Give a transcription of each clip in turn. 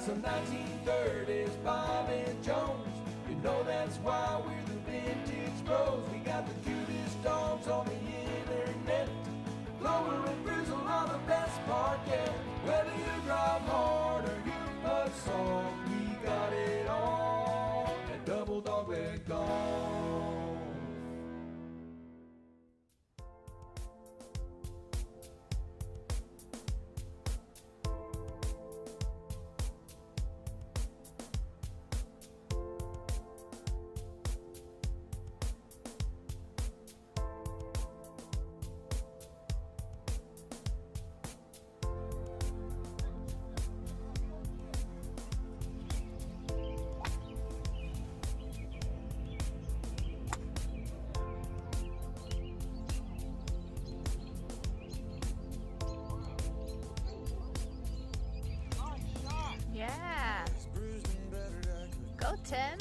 some 1930s Bob and Jones. You know that's why we're the vintage bros. We got the cutest dogs on the internet. Clover and Frizzle are the best part yet. Whether you drive hard or you putt soft, we got it all at Double Dogleg Golf. Yeah. Go, Tim.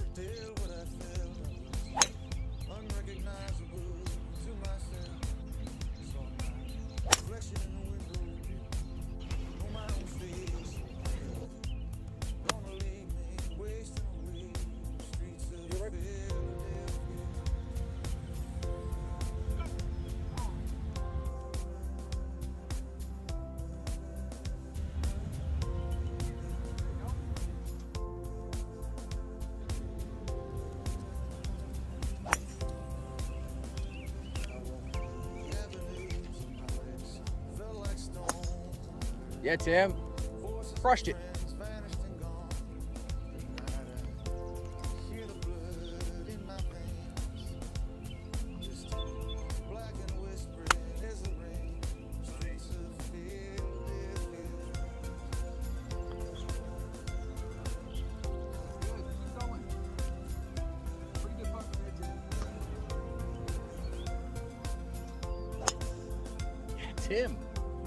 Yeah, Tim. Crushed it. Yeah, Tim.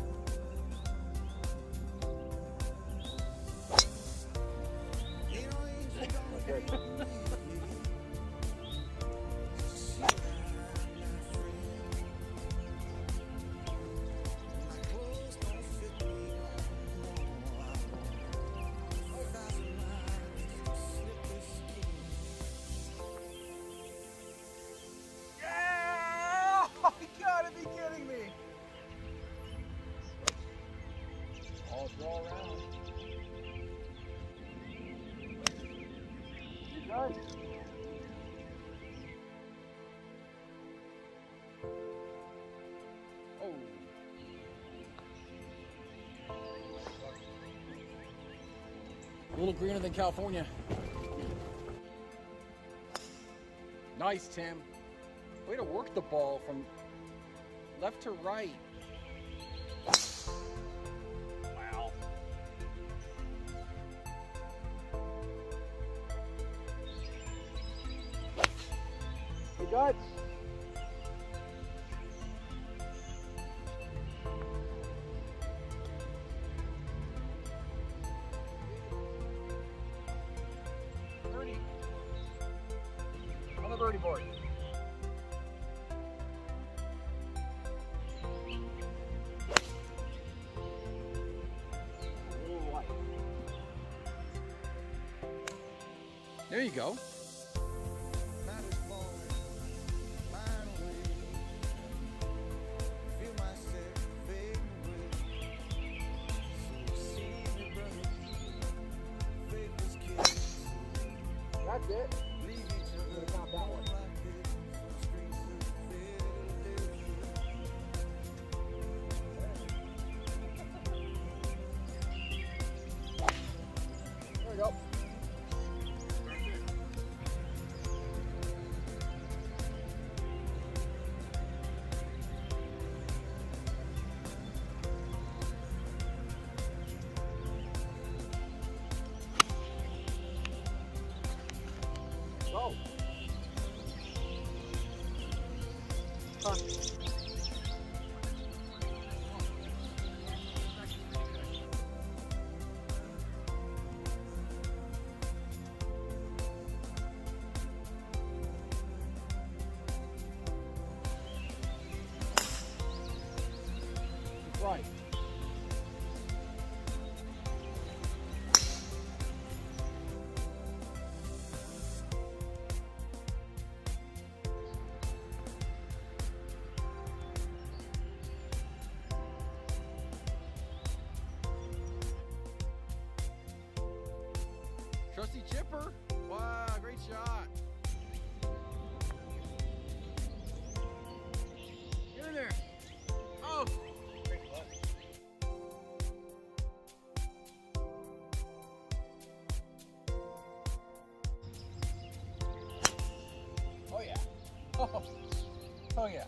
All around. You good? Oh. A little greener than California. Nice, Tim. Way to work the ball from left to right. Wow. Good guts. On the birdie board. There you go. That's it. I'm gonna count that one. There we go. Go. Huh. Right. Easy chipper. Wow, great shot. Get in there. Oh. Great putt. Oh yeah. Oh yeah.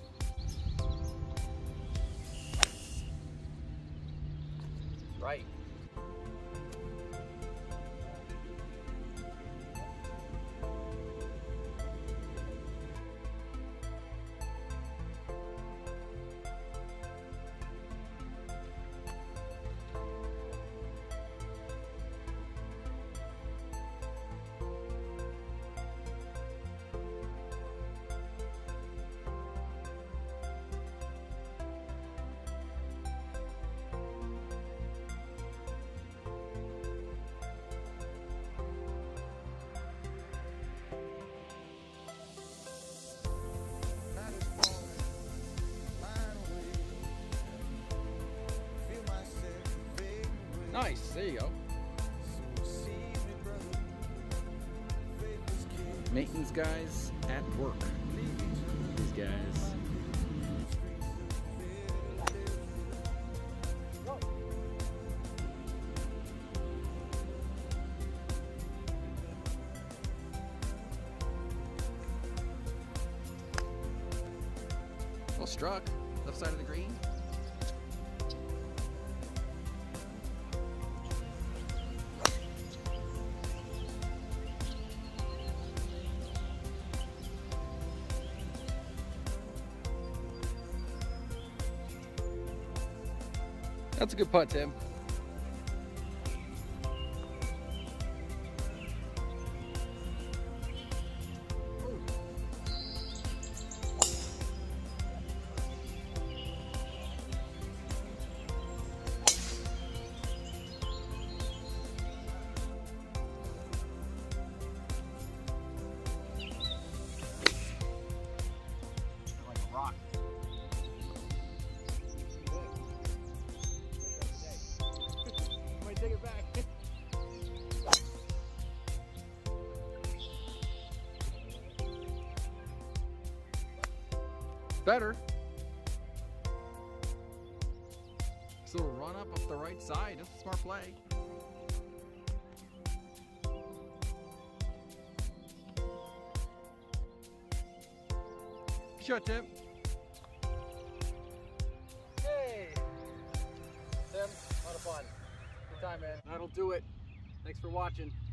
Right. Nice, there you go. Maintenance guys at work. These guys. Well struck. Left side of the green. That's a good putt, Tim. Like a rock. Take it back. Better. So run up the right side. That's a smart play. Shut Tim. Hey. Tim, a lot of fun. Good time, man. That'll do it. Thanks for watching.